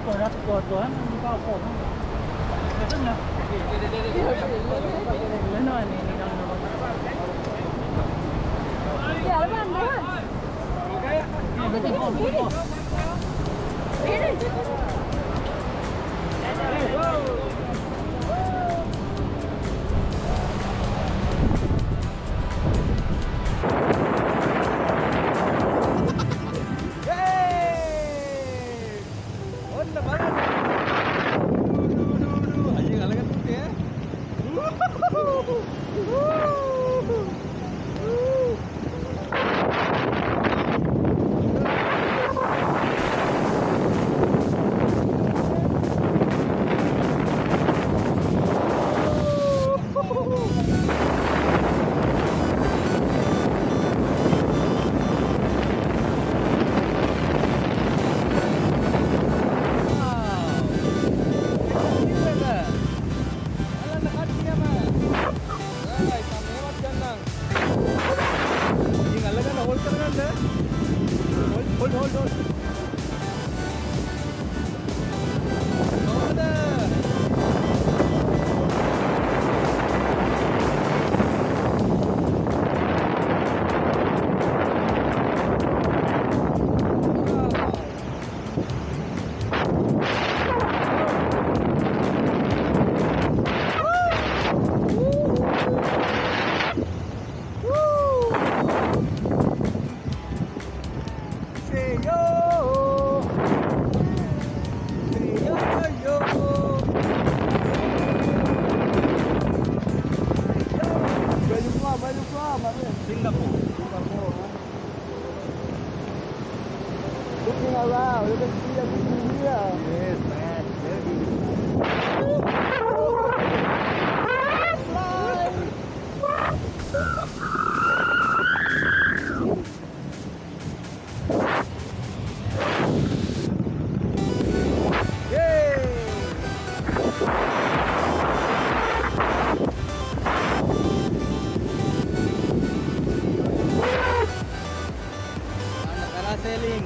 Tuan di kau. Betul nggak? Benar ni Ya, Arman. Looking around, you can see everything here. Yes, man. Sailing.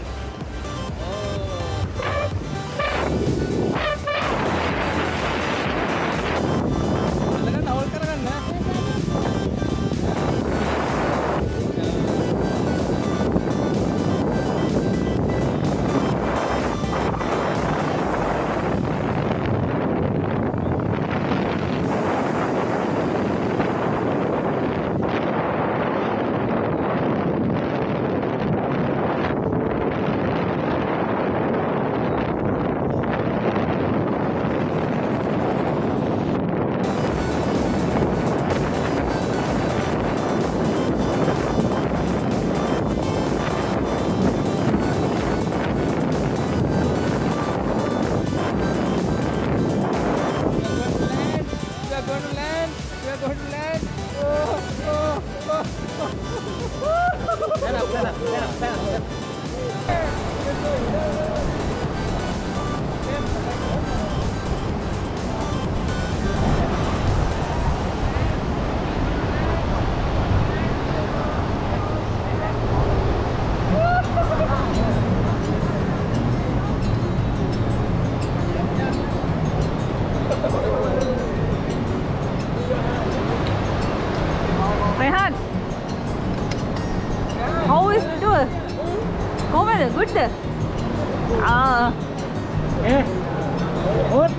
Rehan, how is it? Comment good. Good.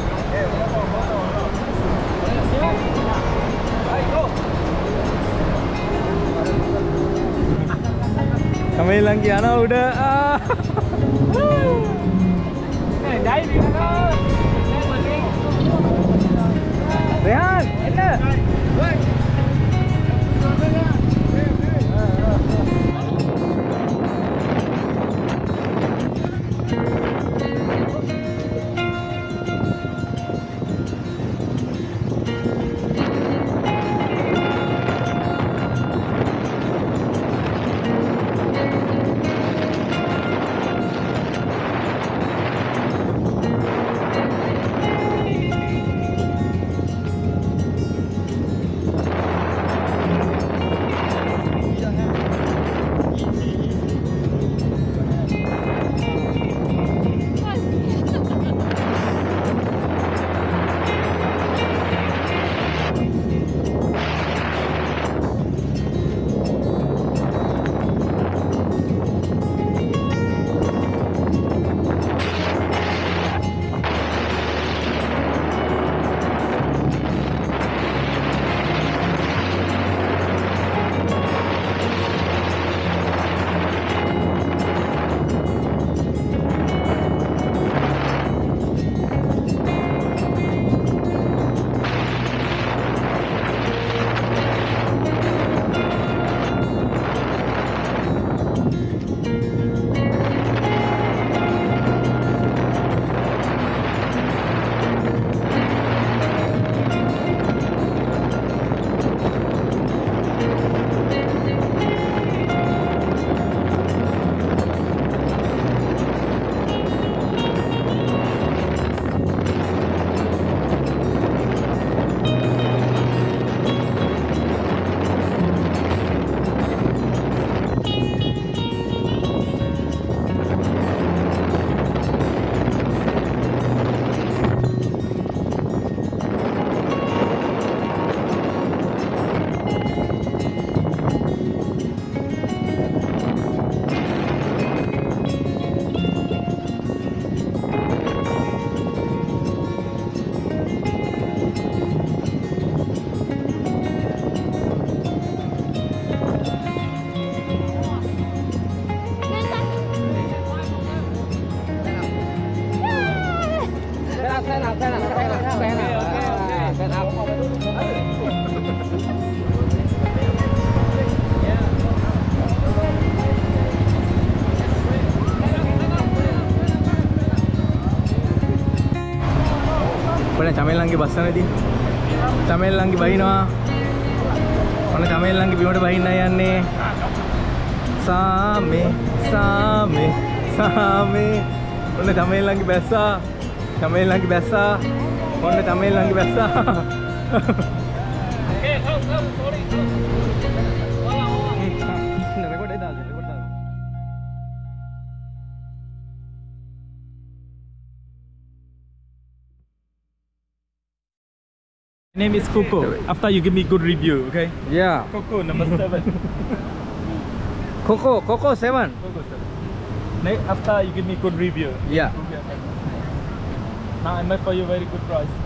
Kami lagi anak udah. Rehan, enak. තමයිල්ලන්ගේ බස්සන ඉතින්. තමයිල්ලන්ගේ බහිනවා. ඔන්න තමයිල්ලන්ගේ බිමට බහින්නයි යන්නේ. සාමේ සාමේ සාමේ. ඔන්න තමයිල්ලන්ගේ බැස්සා. තමයිල්ලන්ගේ බැස්සා. ඔන්න තමයිල්ලන්ගේ බැස්සා. Name is Coco. After you give me good review, okay? Yeah. Coco number 7. Coco 7. Coco 7. After you give me good review. Yeah. Now I make for you very good price.